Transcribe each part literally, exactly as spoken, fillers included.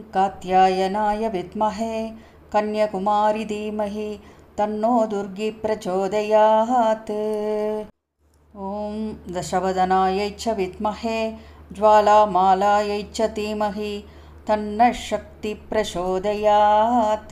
कात्यायनाय विद्महे कन्याकुमारी धीमहि तन्नो दुर्गी प्रचोदयात्। ॐ दशवदनायै च विद्महे ज्वालामालायै च धीमहि तन्नः शक्ति प्रचोदयात्।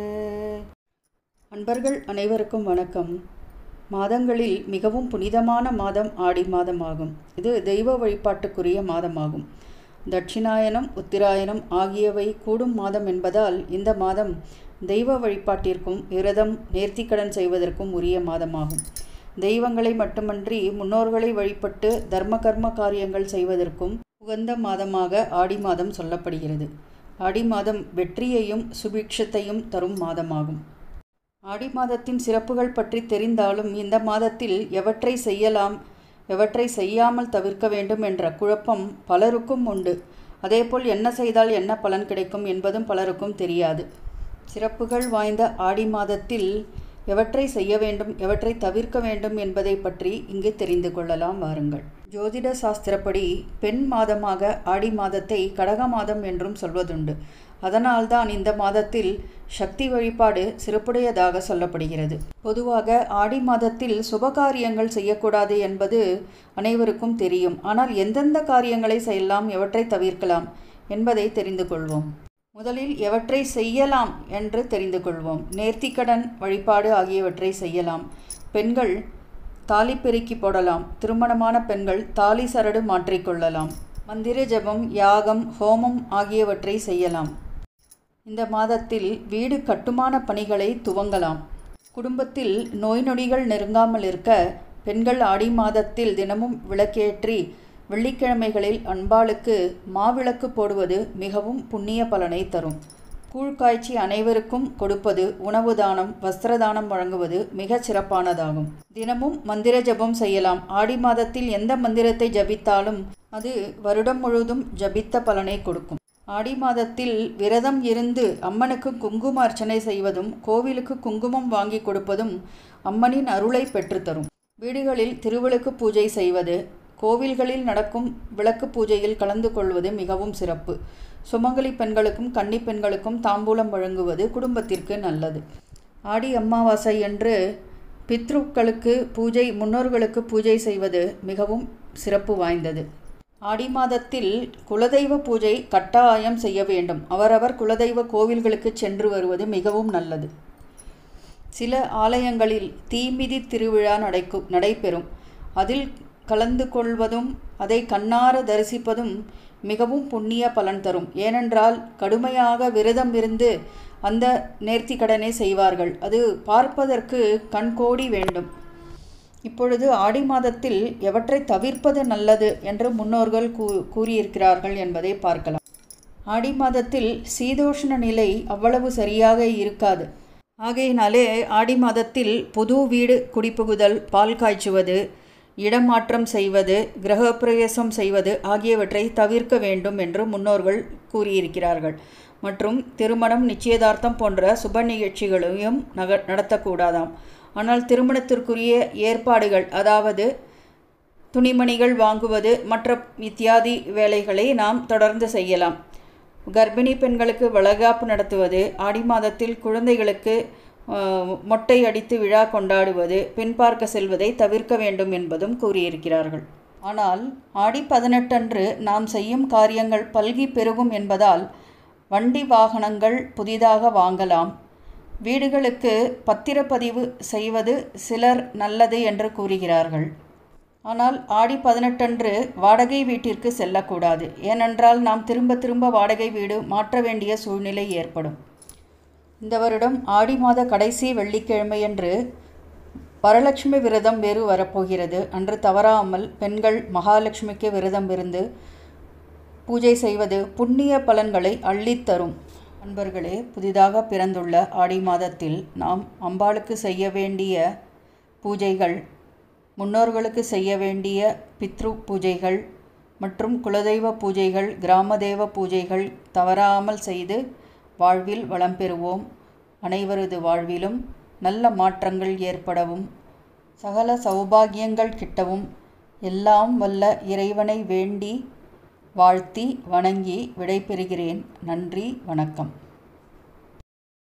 அன்பர்கள் அனைவருக்கும் வணக்கம். மாதங்களில் மிகவும் புனிதமான மாதம் ஆடி மாதமாகும். இது தெய்வ வழிபாட்டுக்குரிய மாதமாகும். தட்சிணாயனம் உத்திராயணம் ஆகியவை கூடும் மாதம் என்பதால் இந்த மாதம் தெய்வ வழிபாட்டிற்கும் விரதம் நேர்த்திக்கடன் செய்வதற்கும் உரிய மாதமாகும். தெய்வங்களை மட்டுமன்றி முன்னோர்களை வழிபட்டு தர்ம கர்ம காரியங்கள் செய்வதற்கும் உகந்த மாதமாக ஆடி மாதம் சொல்லப்படுகிறது. ஆடி மாதம் வெற்றியையும் சுபிக்ஷத்தையும் தரும் மாதமாகும். ஆடி மாதத்தின் சிறப்புகள் பற்றி தெரிந்தாலும் இந்த மாதத்தில் எவற்றை செய்யலாம் எவற்றை செய்யாமல் தவிர்க்க வேண்டும் என்ற குழப்பம் பலருக்கும் உண்டு. அதேபோல் என்ன செய்தால் என்ன பலன் கிடைக்கும் என்பதும் பலருக்கும் தெரியாது. சிறப்புகள் வாய்ந்த ஆடி மாதத்தில் எவற்றை செய்ய வேண்டும் எவற்றை தவிர்க்க வேண்டும் என்பதை பற்றி இங்கு தெரிந்து கொள்ளலாம் வாருங்கள். ஜோதிட சாஸ்திரப்படி பெண் மாதமாக ஆடி மாதத்தை கடக மாதம் என்றும் சொல்வதுண்டு. அதனால்தான் இந்த மாதத்தில் சக்தி வழிபாடு சிறப்புடையதாக சொல்லப்படுகிறது. பொதுவாக ஆடி மாதத்தில் சுபகாரியங்கள் செய்யக்கூடாது என்பது அனைவருக்கும் தெரியும். ஆனால் எந்தெந்த காரியங்களை செய்யலாம் எவற்றை தவிர்க்கலாம் என்பதை தெரிந்து கொள்வோம். முதலில் எவற்றை செய்யலாம் என்று தெரிந்து கொள்வோம். நேர்த்திக்கடன் வழிபாடு ஆகியவற்றை செய்யலாம். பெண்கள் தாலி பெருக்கி போடலாம். திருமணமான பெண்கள் தாலி சரடு மாற்றிக்கொள்ளலாம். மந்திர ஜபம் யாகம் ஹோமம் ஆகியவற்றை செய்யலாம். இந்த மாதத்தில் வீடு கட்டுமான பணிகளை துவங்கலாம். குடும்பத்தில் நோய் நொடிகள் நெருங்காமல் இருக்க பெண்கள் ஆடி மாதத்தில் தினமும் விளக்கேற்றி வெள்ளிக்கிழமைகளில் அன்பாளுக்கு மாவிளக்கு போடுவது மிகவும் புண்ணிய பலனை தரும். கூழ் காய்ச்சி அனைவருக்கும் கொடுப்பது, உணவு தானம் வஸ்திர தானம் வழங்குவது மிக சிறப்பானதாகும். தினமும் மந்திர ஜபம் செய்யலாம். ஆடி மாதத்தில் எந்த மந்திரத்தை ஜபித்தாலும் அது வருடம் முழுவதும் ஜபித்த பலனை கொடுக்கும். ஆடி மாதத்தில் விரதம் இருந்து அம்மனுக்கு குங்கும அர்ச்சனை செய்வதும் கோவிலுக்கு குங்குமம் வாங்கி கொடுப்பதும் அம்மனின் அருளை பெற்றுத்தரும். வீடுகளில் திருவிளக்கு பூஜை செய்வது, கோவில்களில் நடக்கும் விளக்கு பூஜையில் கலந்து கொள்வது மிகவும் சிறப்பு. சுமங்கலி பெண்களுக்கும் கன்னி பெண்களுக்கும் தாம்பூலம் வழங்குவது குடும்பத்திற்கு நல்லது. ஆடி அமாவாசை என்று பித்ருக்களுக்கு பூஜை முன்னோர்களுக்கு பூஜை செய்வது மிகவும் சிறப்பு வாய்ந்தது. ஆடி மாதத்தில் குலதெய்வ பூஜை கட்டாயம் செய்ய வேண்டும். அவரவர் குலதெய்வ கோவில்களுக்கு சென்று வருவது மிகவும் நல்லது. சில ஆலயங்களில் தீமிதி திருவிழா நடைக்கும் நடைபெறும். அதில் கலந்து கொள்வதும் அதை கண்ணார தரிசிப்பதும் மிகவும் புண்ணிய பலன் தரும். ஏனென்றால் கடுமையாக விரதம் இருந்து அந்த நேர்த்தி கடனை செய்வார்கள். அது பார்ப்பதற்கு கண்கோடி வேண்டும். இப்பொழுது ஆடி மாதத்தில் எவற்றை தவிர்ப்பது நல்லது என்று முன்னோர்கள் கூ கூறியிருக்கிறார்கள் என்பதை பார்க்கலாம். ஆடி மாதத்தில் சீதோஷ்ண நிலை அவ்வளவு சரியாக இருக்காது. ஆகையினாலே ஆடி மாதத்தில் புது வீடு குடிப்புகுதல், பால் காய்ச்சுவது, இடமாற்றம் செய்வது, கிரகப்பிரவேசம் செய்வது ஆகியவற்றை தவிர்க்க வேண்டும் என்று முன்னோர்கள் கூறியிருக்கிறார்கள். மற்றும் திருமணம் நிச்சயதார்த்தம் போன்ற சுப நிகழ்ச்சிகளையும் நக நடத்தக்கூடாதாம். ஆனால் திருமணத்திற்குரிய ஏற்பாடுகள், அதாவது துணிமணிகள் வாங்குவது மற்ற இத்தியாதி வேலைகளை நாம் தொடர்ந்து செய்யலாம். கர்ப்பிணி பெண்களுக்கு வளகாப்பு நடத்துவது, ஆடி மாதத்தில் குழந்தைகளுக்கு மொட்டை அடித்து விழா கொண்டாடுவது, பெண் பார்க்க செல்வதை தவிர்க்க வேண்டும் என்பதும் கூறியிருக்கிறார்கள். ஆனால் ஆடி பதினெட்டன்று நாம் செய்யும் காரியங்கள் பல்கி பெருகும் என்பதால் வண்டி வாகனங்கள் புதிதாக வாங்கலாம். வீடுகளுக்கு பத்திரப்பதிவு செய்வது சிலர் நல்லது என்று கூறுகிறார்கள். ஆனால் ஆடி பதினெட்டன்று வாடகை வீட்டிற்கு செல்லக்கூடாது. ஏனென்றால் நாம் திரும்ப திரும்ப வாடகை வீடு மாற்ற வேண்டிய சூழ்நிலை ஏற்படும். இந்த வருடம் ஆடி மாத கடைசி வெள்ளிக்கிழமையன்று வரலட்சுமி விரதம் வேறு வரப்போகிறது. அன்று தவறாமல் பெண்கள் மகாலட்சுமிக்கு விரதம் இருந்து பூஜை செய்வது புண்ணிய பலன்களை அள்ளித்தரும். அன்பர்களே, புதிதாக பிறந்துள்ள ஆடி மாதத்தில் நாம் அம்பாளுக்கு செய்ய வேண்டிய பூஜைகள், முன்னோர்களுக்கு செய்ய வேண்டிய பித்ரு பூஜைகள் மற்றும் குலதெய்வ பூஜைகள், கிராமதேவ பூஜைகள் தவறாமல் செய்து வாழ்வில் வளம் பெறுவோம். அனைவரது வாழ்விலும் நல்ல மாற்றங்கள் ஏற்படவும் சகல சௌபாகியங்கள் கிட்டவும் எல்லாம் வல்ல இறைவனை வேண்டி வாழ்த்தி வணங்கி விடைபெறுகிறேன். நன்றி, வணக்கம்.